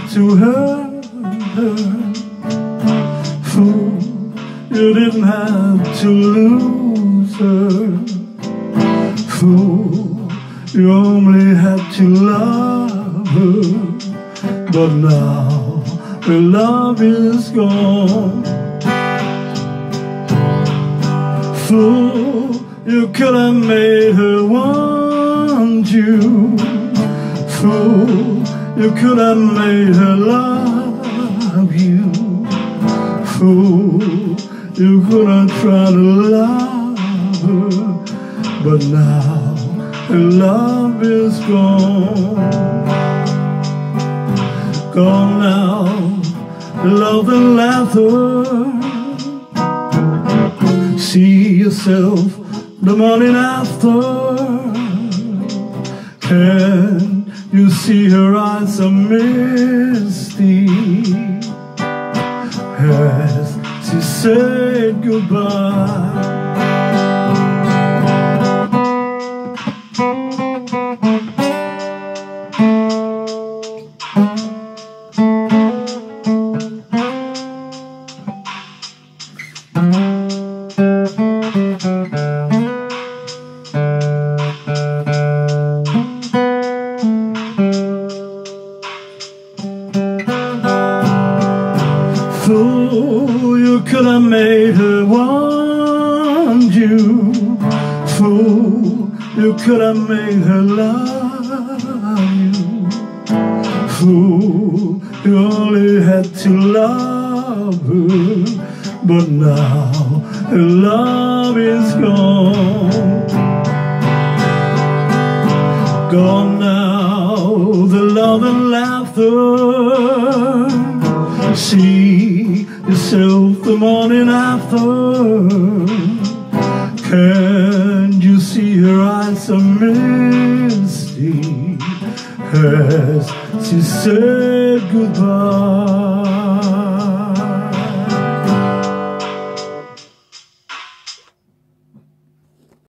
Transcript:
to hurt her. Fool, you didn't have to lose her. Fool, you only had to love her. But now her love is gone. Fool, you could have made her want you. Fool, you could have made her love you. Fool, you could have tried to love her. But now her love is gone. Gone now, love and laughter. See yourself the morning after. Can you see her eyes are misty as she said goodbye? Fool, you could have made her want you. Fool, you could have made her love you. Fool, you only had to love her. But now her love is gone. Gone now, the love and laughter. See yourself the morning after. Can you see her eyes are misty as she said goodbye?